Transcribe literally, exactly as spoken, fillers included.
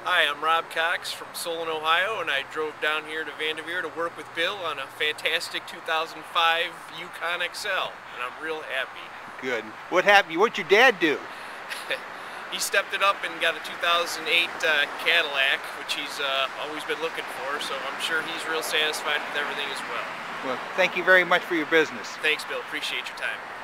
Hi, I'm Rob Cox from Solon, Ohio, and I drove down here to Vanderveer to work with Bill on a fantastic two thousand five Yukon X L, and I'm real happy. Good. What happened? What'd your dad do? He stepped it up and got a two thousand eight uh, Cadillac, which he's uh, always been looking for, so I'm sure he's real satisfied with everything as well. Well, thank you very much for your business. Thanks, Bill. Appreciate your time.